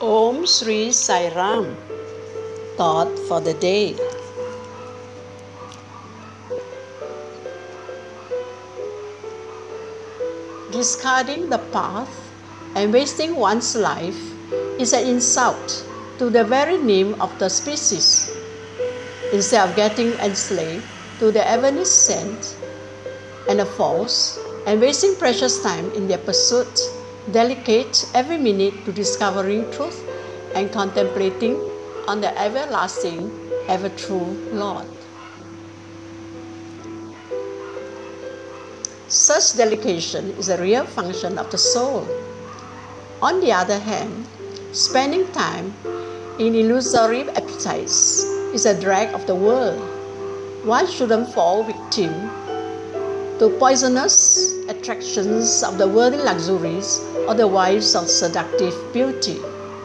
Om Sri Sai Ram. Thought for the day. Discarding the path and wasting one's life is an insult to the very name of the species. Instead of getting enslaved to the evanescent and the false and wasting precious time in their pursuit, dedicate every minute to discovering truth and contemplating on the everlasting, ever-true Lord. Such dedication is a real function of the soul. On the other hand, spending time in illusory appetites is a drag of the world. One shouldn't fall victim to poisonous attractions of the worldly luxuries or the wiles of seductive beauty.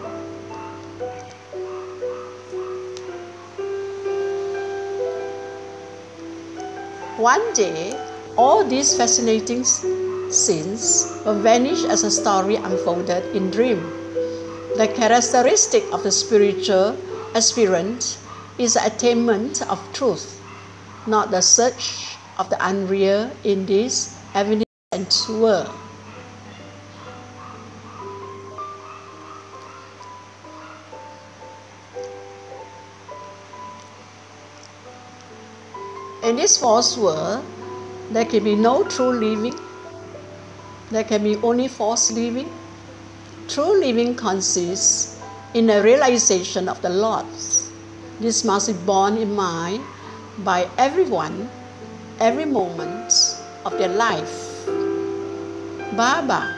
One day, all these fascinating scenes will vanish as a story unfolded in dream. The characteristic of the spiritual aspirant is the attainment of truth, not the search of the unreal in this evanescent world. In this false world, there can be no true living. There can be only false living. True living consists in a realization of the Lord. This must be borne in mind by everyone, every moment of their life. Baba.